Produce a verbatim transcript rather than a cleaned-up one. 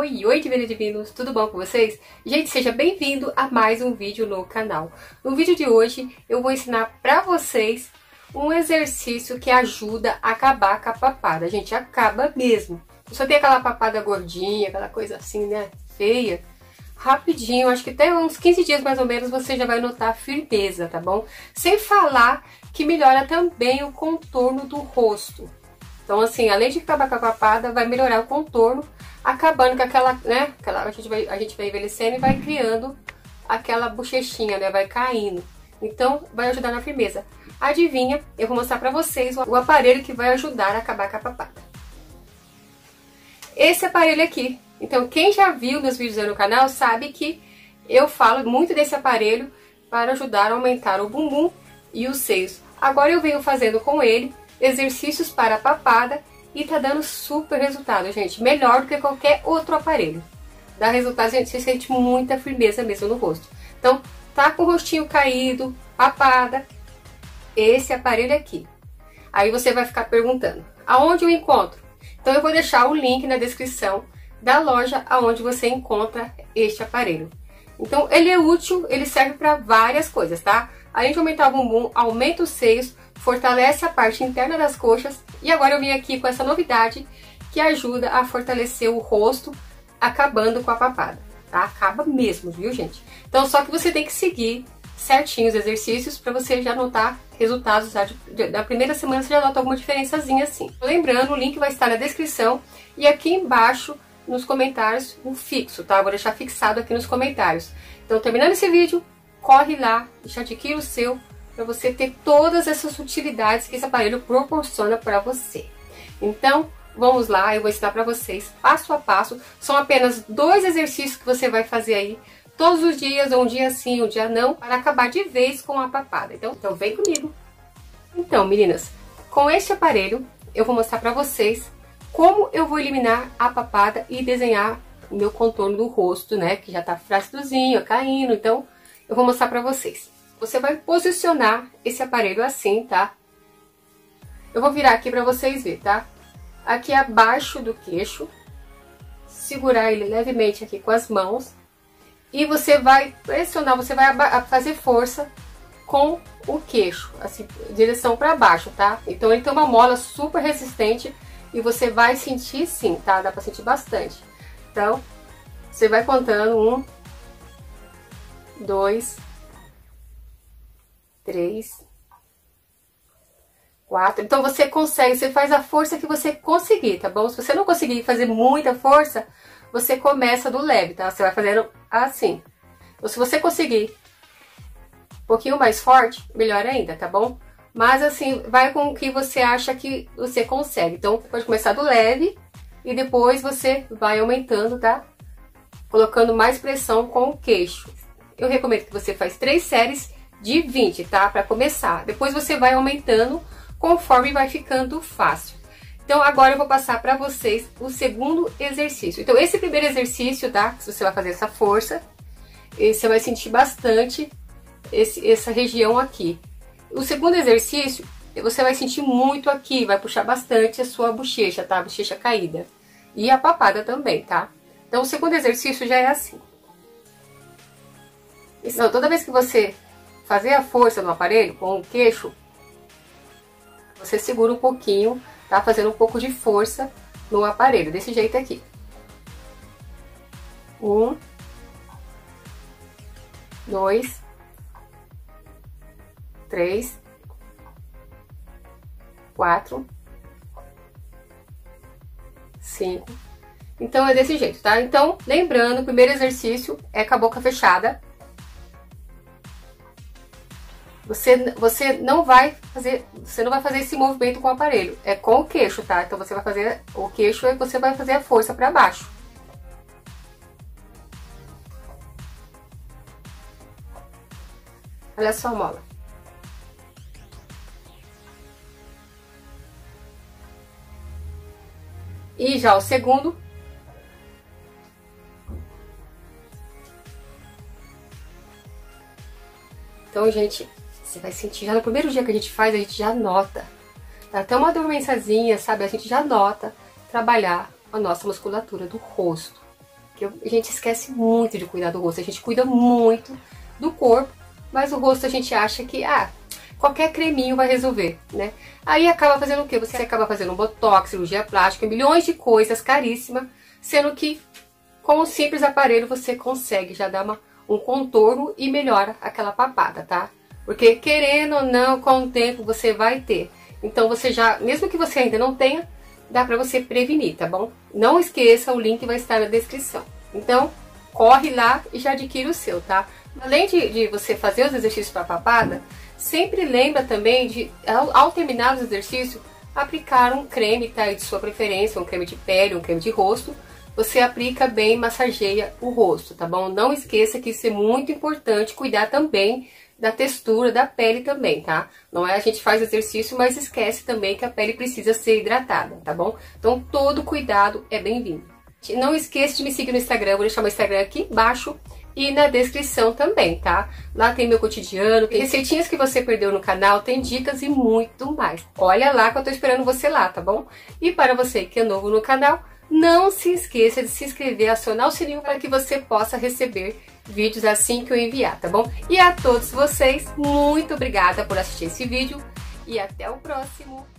Oi, oi Divina Divinos, tudo bom com vocês? Gente, seja bem-vindo a mais um vídeo no canal. No vídeo de hoje eu vou ensinar pra vocês um exercício que ajuda a acabar com a papada. Gente, acaba mesmo. Só tem aquela papada gordinha, aquela coisa assim, né, feia. Rapidinho, acho que até uns quinze dias mais ou menos você já vai notar a firmeza, tá bom? Sem falar que melhora também o contorno do rosto. Então, assim, além de acabar com a papada, vai melhorar o contorno, acabando com aquela, né, aquela, a gente vai, a gente vai envelhecendo e vai criando aquela bochechinha, né, vai caindo. Então, vai ajudar na firmeza. Adivinha, eu vou mostrar pra vocês o aparelho que vai ajudar a acabar com a papada. Esse aparelho aqui. Então, quem já viu meus vídeos aí no canal sabe que eu falo muito desse aparelho para ajudar a aumentar o bumbum e os seios. Agora eu venho fazendo com ele exercícios para a papada e tá dando super resultado, gente. Melhor do que qualquer outro aparelho. Dá resultado, gente, você sente muita firmeza mesmo no rosto. Então, tá com o rostinho caído, papada, esse aparelho aqui. Aí você vai ficar perguntando, aonde eu encontro? Então eu vou deixar o link na descrição da loja aonde você encontra este aparelho. Então ele é útil, ele serve para várias coisas, tá? Além de aumentar o bumbum, aumenta os seios, fortalece a parte interna das coxas. E agora eu vim aqui com essa novidade que ajuda a fortalecer o rosto, acabando com a papada, tá? Acaba mesmo, viu, gente? Então só que você tem que seguir certinho os exercícios para você já notar resultados. Já de, da primeira semana você já nota alguma diferençazinha assim. Lembrando, o link vai estar na descrição e aqui embaixo nos comentários um fixo, tá? Vou deixar fixado aqui nos comentários. Então, terminando esse vídeo, corre lá e já adquira o seu para você ter todas essas utilidades que esse aparelho proporciona para você. Então, vamos lá, eu vou ensinar para vocês passo a passo. São apenas dois exercícios que você vai fazer aí todos os dias, ou um dia sim, um dia não, para acabar de vez com a papada. Então, então vem comigo. Então, meninas, com este aparelho eu vou mostrar para vocês como eu vou eliminar a papada e desenhar o meu contorno do rosto, né? Que já tá flácidozinho, caindo. Então, eu vou mostrar pra vocês. Você vai posicionar esse aparelho assim, tá? Eu vou virar aqui pra vocês verem, tá? Aqui abaixo do queixo. Segurar ele levemente aqui com as mãos. E você vai pressionar, você vai fazer força com o queixo, assim, direção pra baixo, tá? Então, ele tem uma mola super resistente. E você vai sentir sim, tá? Dá pra sentir bastante. Então, você vai contando um, dois, três, quatro. Então, você consegue, você faz a força que você conseguir, tá bom? Se você não conseguir fazer muita força, você começa do leve, tá? Você vai fazendo assim. Ou se você conseguir um pouquinho mais forte, melhor ainda, tá bom? Mas assim, vai com o que você acha que você consegue. Então, pode começar do leve e depois você vai aumentando, tá? Colocando mais pressão com o queixo. Eu recomendo que você faça três séries de vinte, tá? Para começar. Depois você vai aumentando conforme vai ficando fácil. Então, agora eu vou passar para vocês o segundo exercício. Então, esse primeiro exercício, tá? Se você vai fazer essa força, você vai sentir bastante esse, essa região aqui. O segundo exercício, você vai sentir muito aqui, vai puxar bastante a sua bochecha, tá? A bochecha caída. E a papada também, tá? Então, o segundo exercício já é assim. Então, toda vez que você fazer a força no aparelho, com o queixo, você segura um pouquinho, tá? Fazendo um pouco de força no aparelho, desse jeito aqui. Um. Dois. Três, quatro, cinco. Então é desse jeito, tá? Então, lembrando, o primeiro exercício é com a boca fechada. Você, você não vai fazer, você não vai fazer esse movimento com o aparelho, é com o queixo, tá? Então você vai fazer o queixo e você vai fazer a força para baixo. Olha só a mola. E já o segundo. Então, gente, você vai sentir, já no primeiro dia que a gente faz, a gente já nota. Dá até uma dormênciazinha, sabe? A gente já nota trabalhar a nossa musculatura do rosto. que a gente esquece muito de cuidar do rosto. A gente cuida muito do corpo, mas o rosto a gente acha que, ah, qualquer creminho vai resolver, né? Aí acaba fazendo o quê? Você acaba fazendo um botox, cirurgia plástica, milhões de coisas caríssimas, sendo que com um simples aparelho você consegue já dar uma, um contorno e melhora aquela papada, tá? Porque querendo ou não, com o tempo você vai ter. Então você já, mesmo que você ainda não tenha, dá pra você prevenir, tá bom? Não esqueça, o link vai estar na descrição. Então, corre lá e já adquire o seu, tá? Além de, de você fazer os exercícios para papada, sempre lembra também de, ao, ao terminar os exercícios, aplicar um creme, tá? De sua preferência, um creme de pele, um creme de rosto. Você aplica bem, massageia o rosto, tá bom? Não esqueça que isso é muito importante, cuidar também da textura da pele também, tá? Não é a gente faz exercício, mas esquece também que a pele precisa ser hidratada, tá bom? Então todo cuidado é bem-vindo. Não esqueça de me seguir no Instagram, eu vou deixar meu Instagram aqui embaixo e na descrição também, tá? Lá tem meu cotidiano, tem receitinhas que você perdeu no canal, tem dicas e muito mais. Olha lá que eu tô esperando você lá, tá bom? E para você que é novo no canal, não se esqueça de se inscrever, acionar o sininho para que você possa receber vídeos assim que eu enviar, tá bom? E a todos vocês, muito obrigada por assistir esse vídeo e até o próximo!